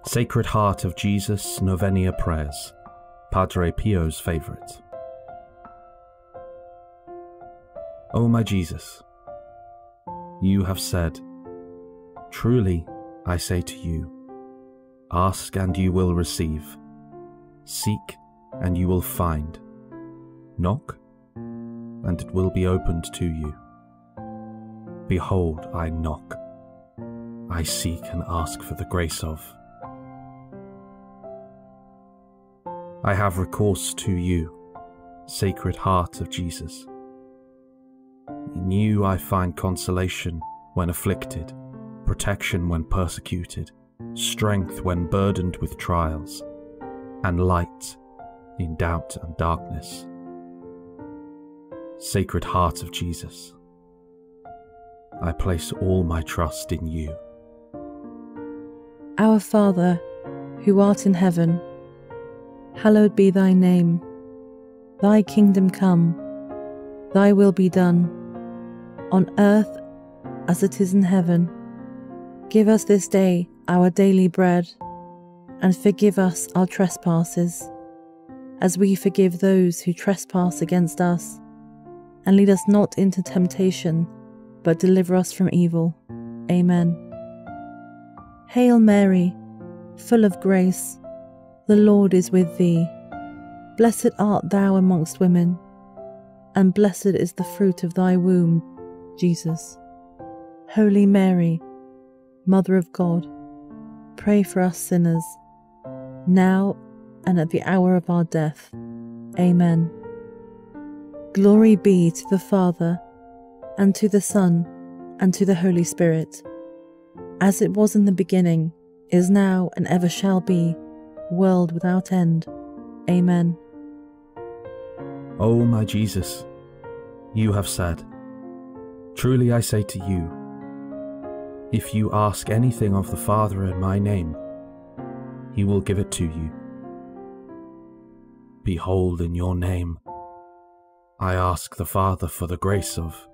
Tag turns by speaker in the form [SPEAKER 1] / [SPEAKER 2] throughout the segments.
[SPEAKER 1] Sacred Heart of Jesus Novena Prayers, Padre Pio's favourite. O my Jesus, you have said, "Truly I say to you, ask and you will receive, seek and you will find, knock and it will be opened to you. Behold, I knock, I seek and ask for the grace of." I have recourse to you, Sacred Heart of Jesus. In you I find consolation when afflicted, protection when persecuted, strength when burdened with trials, and light in doubt and darkness. Sacred Heart of Jesus, I place all my trust in you.
[SPEAKER 2] Our Father, who art in heaven, hallowed be thy name. Thy kingdom come, thy will be done, on earth as it is in heaven. Give us this day our daily bread, and forgive us our trespasses, as we forgive those who trespass against us. And lead us not into temptation, but deliver us from evil. Amen. Hail Mary, full of grace, the Lord is with thee. Blessed art thou amongst women, and blessed is the fruit of thy womb, Jesus. Holy Mary, Mother of God, pray for us sinners, now and at the hour of our death. Amen. Glory be to the Father, and to the Son, and to the Holy Spirit, as it was in the beginning, is now, and ever shall be, world without end. Amen.
[SPEAKER 1] O my Jesus, you have said, "Truly I say to you, if you ask anything of the Father in my name, he will give it to you. Behold, in your name, I ask the Father for the grace of."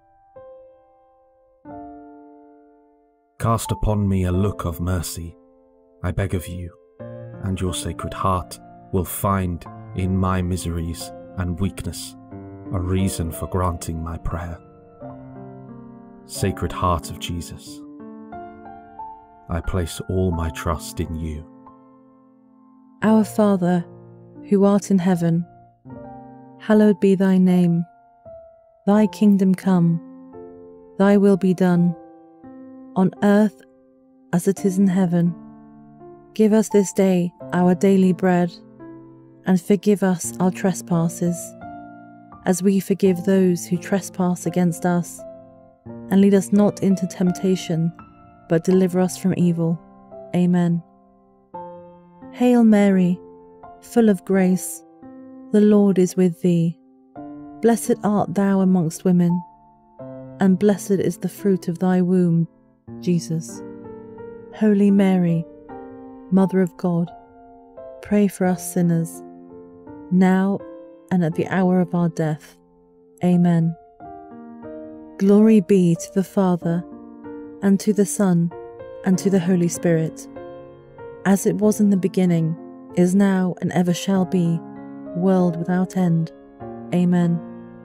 [SPEAKER 1] Cast upon me a look of mercy, I beg of you, and your Sacred Heart will find in my miseries and weakness a reason for granting my prayer. Sacred Heart of Jesus, I place all my trust in you.
[SPEAKER 2] Our Father, who art in heaven, hallowed be thy name. Thy kingdom come, thy will be done, on earth as it is in heaven. Give us this day our daily bread, and forgive us our trespasses, as we forgive those who trespass against us. And lead us not into temptation, but deliver us from evil. Amen. Hail Mary, full of grace, the Lord is with thee. Blessed art thou amongst women, and blessed is the fruit of thy womb, Jesus. Holy Mary, Mother of God, pray for us sinners, now and at the hour of our death. Amen. Glory be to the Father, and to the Son, and to the Holy Spirit, as it was in the beginning, is now, and ever shall be, world without end. Amen.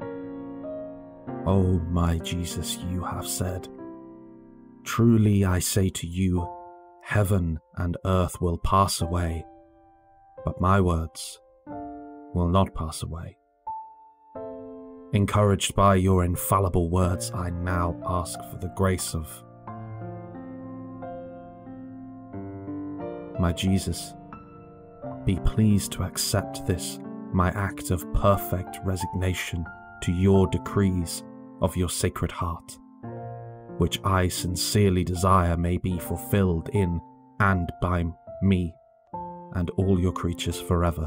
[SPEAKER 1] O my Jesus, you have said, "Truly I say to you, heaven and earth will pass away, but my words will not pass away." Encouraged by your infallible words, I now ask for the grace of my Jesus. Be pleased to accept this, my act of perfect resignation to your decrees of your Sacred Heart, which I sincerely desire may be fulfilled in and by me and all your creatures forever.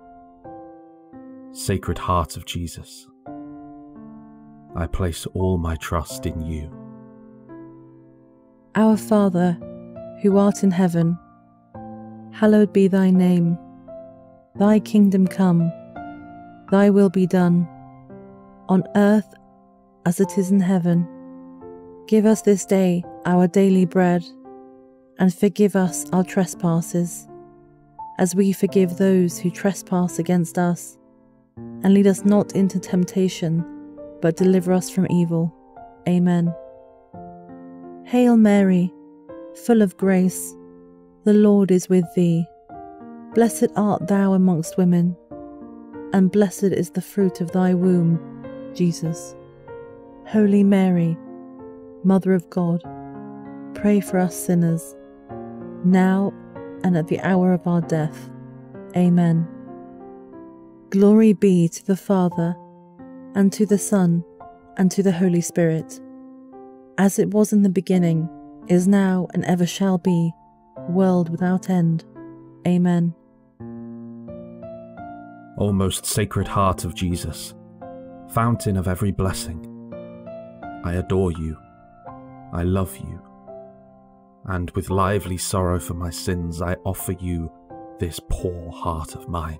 [SPEAKER 1] Sacred Heart of Jesus, I place all my trust in you.
[SPEAKER 2] Our Father, who art in heaven, hallowed be thy name. Thy kingdom come, thy will be done, on earth as it is in heaven. Give us this day our daily bread, and forgive us our trespasses, as we forgive those who trespass against us. And lead us not into temptation, but deliver us from evil. Amen. Hail Mary, full of grace, the Lord is with thee. Blessed art thou amongst women, and blessed is the fruit of thy womb, Jesus. Holy Mary, Mother of God, pray for us sinners, now and at the hour of our death. Amen. Glory be to the Father, and to the Son, and to the Holy Spirit, as it was in the beginning, is now, and ever shall be, world without end. Amen.
[SPEAKER 1] O most Sacred Heart of Jesus, fountain of every blessing, I adore you, I love you, and with lively sorrow for my sins I offer you this poor heart of mine.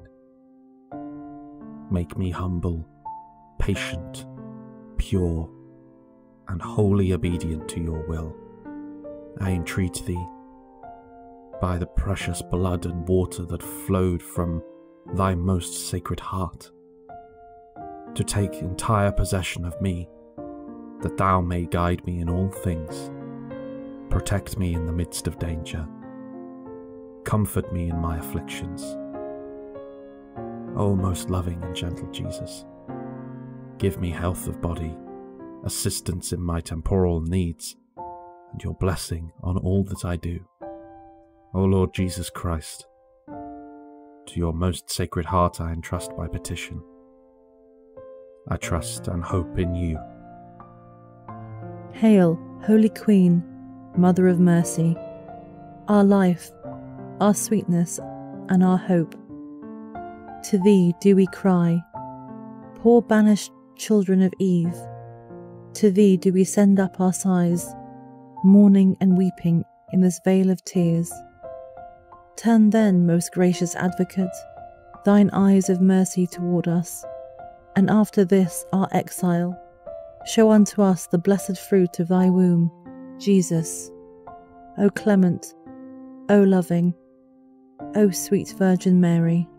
[SPEAKER 1] Make me humble, patient, pure, and wholly obedient to your will. I entreat thee, by the precious blood and water that flowed from thy most sacred heart, to take entire possession of me, that thou may guide me in all things, protect me in the midst of danger, comfort me in my afflictions. O most loving and gentle Jesus, give me health of body, assistance in my temporal needs, and your blessing on all that I do. O Lord Jesus Christ, to your most sacred heart I entrust my petition. I trust and hope in you.
[SPEAKER 2] Hail, Holy Queen, Mother of Mercy, our life, our sweetness, and our hope. To thee do we cry, poor banished children of Eve. To thee do we send up our sighs, mourning and weeping in this vale of tears. Turn then, most gracious Advocate, thine eyes of mercy toward us, and after this our exile, show unto us the blessed fruit of thy womb, Jesus. O clement, O loving, O sweet Virgin Mary.